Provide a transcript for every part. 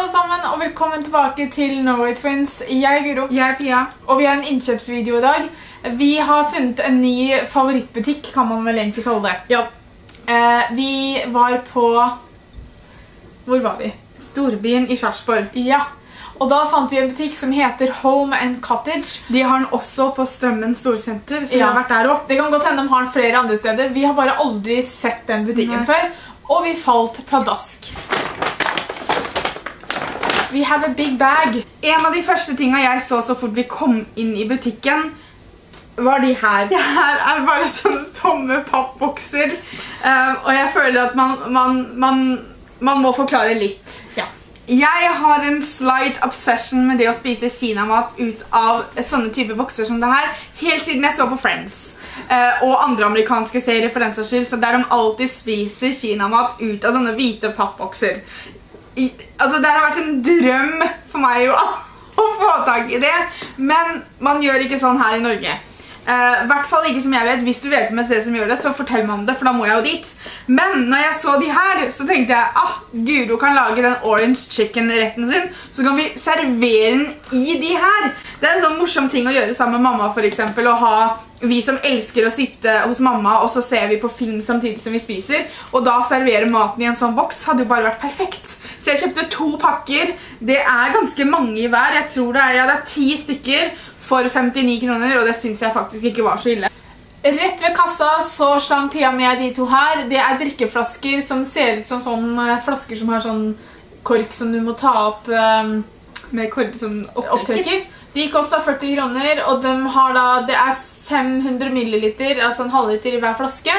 alle sammen, og velkommen tilbake til Norway Twins. Jeg er Guro. Jeg er Pia. Og vi har en innkjøpsvideo I dag. Vi har funnet en ny favorittbutikk, kan man vel egentlig kalle det. Ja. Vi var på... Hvor var vi? Storbyen I Sarpsborg. Ja. Og da fant vi en butikk som heter Home and Cottage. De har den også på Strømmen Storsenter, så vi har vært der også. Det kan godt hende de har den flere andre steder. Vi har bare aldri sett den butikken før, og vi falt pladask. We have a big bag. En av de første tingene jeg så fort vi kom inn I butikken, var de her. Det her bare sånne tomme pappbokser, og jeg føler at man må forklare litt. Ja. Jeg har en slight obsession med det å spise kinamat ut av sånne typer bokser som det her, helt siden jeg så på Friends. Og andre amerikanske serier for den saks skyld, så der de alltid spiser kinamat ut av sånne hvite pappbokser. Altså, det har vært en drøm for meg å få tak I det, men man gjør ikke sånn her I Norge. I hvert fall ikke som jeg vet. Hvis du vet om et sted som gjør det, så fortell meg om det, for da må jeg jo dit. Men når jeg så de her, så tenkte jeg, Guro kan lage den orange chicken-retten sin, så kan vi servere den I de her. Det en sånn morsom ting å gjøre sammen med mamma, for eksempel, å ha vi som elsker å sitte hos mamma, og så ser vi på film samtidig som vi spiser, og da servere maten I en sånn boks hadde jo bare vært perfekt. Så jeg kjøpte 2 pakker. Det ganske mange I hver. Jeg tror det det 10 stykker for 59 kroner, og det synes jeg faktisk ikke var så ille. Rett ved kassa så slang Pia med de 2 her. Det drikkeflasker som ser ut som sånne flasker som har sånn kork som du må ta opp med kork som opptrekker. De kostet 40 kroner, og de har da, det 500 milliliter, altså en halvliter I hver flaske.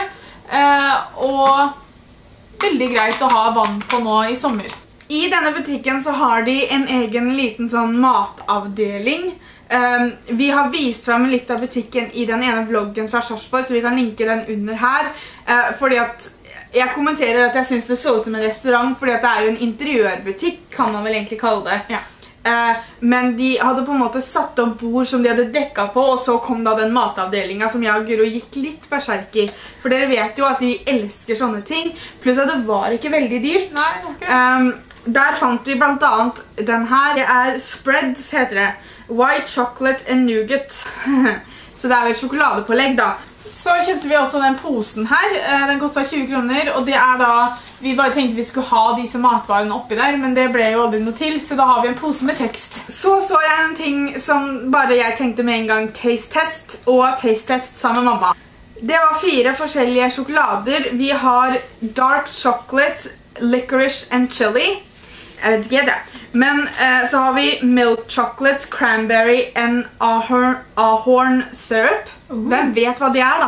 Og veldig greit å ha vann på nå I sommer. I denne butikken så har de en egen liten sånn matavdeling. Vi har vist frem litt av butikken I den ene vloggen fra Sarpsborg, så vi kan linke den under her. Fordi at jeg kommenterer at jeg synes det så ut som en restaurant, fordi at det jo en interiørbutikk, kan man vel egentlig kalle det. Ja. Men de hadde på en måte satt opp bord som de hadde dekket på, og så kom da den matavdelingen som jeg og Guro gikk litt berserk I. For dere vet jo at vi elsker sånne ting, pluss at det var ikke veldig dyrt. Nei, okay. Der fant vi blant annet den her. Det spreads, heter det. White chocolate and nougat. Så det jo et sjokoladepålegg da. Så kjøpte vi også den posen her. Den kostet 20 kroner, og det da... Vi bare tenkte vi skulle ha disse matvarene oppi der, men det ble jo aldri noe til, så da har vi en pose med tekst. Så jeg en ting som bare jeg tenkte med en gang, taste test, og taste test sammen med mamma. Det var 4 forskjellige sjokolader. Vi har dark chocolate, licorice and chili. Jeg vet ikke det. Men så har vi milk chocolate, cranberry and ahorn syrup. Hvem vet hva det da?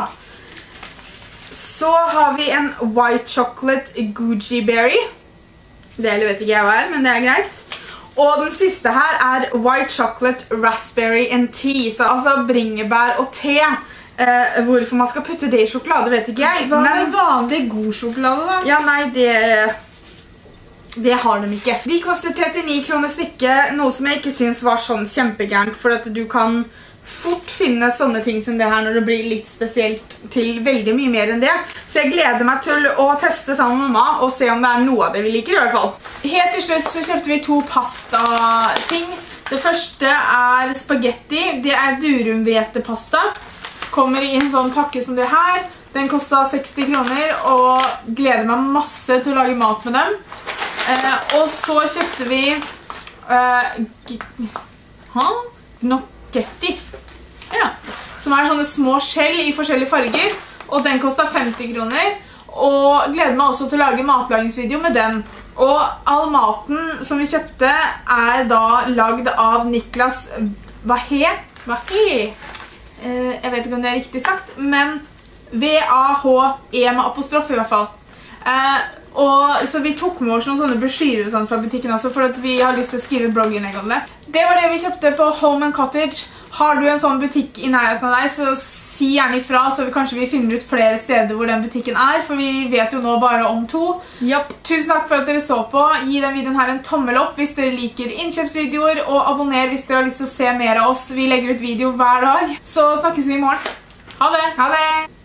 Så har vi en white chocolate goji berry. Det vet ikke jeg hva men det greit. Og den siste her white chocolate raspberry and tea. Så altså bringebær og te. Hvorfor man skal putte det I sjokolade vet ikke jeg. Hva vanlig god sjokolade da? Ja, nei, det har de ikke. De koster 39 kroner stykket, noe som jeg ikke synes var sånn kjempegærent, for at du kan fort finne sånne ting som det her når det blir litt spesielt til veldig mye mer enn det. Så jeg gleder meg til å teste sammen med mamma og se om det noe av det vi liker I hvert fall. Helt til slutt så kjøpte vi 2 pasta-ting. Det første spaghetti. Det durumhvetepasta. Kommer I en sånn pakke som det her. Den kostet 60 kroner, og gleder meg masse til å lage mat med dem. Og så kjøpte vi gnocchetti, som sånne små skjell I forskjellige farger, og den kostet 50 kroner, og gleder meg også til å lage matlagingsvideo med den. Og all maten som vi kjøpte da lagd av Niklas Vahe. Jeg vet ikke om det riktig sagt, men V-A-H-E med apostrof I hvert fall. Så vi tok med oss noen sånne brosjyrer og sånt fra butikken også, for at vi har lyst til å skrive blogginnlegg om det. Det var det vi kjøpte på Home and Cottage. Har du en sånn butikk I nærheten av deg, så si gjerne ifra, så kanskje vi finner ut flere steder hvor den butikken for vi vet jo nå bare om 2. Yep. Tusen takk for at dere så på. Gi den videoen her en tommel opp hvis dere liker innkjøpsvideoer, og abonner hvis dere har lyst til å se mer av oss. Vi legger ut video hver dag, så snakkes vi I morgen. Ha det! Ha det!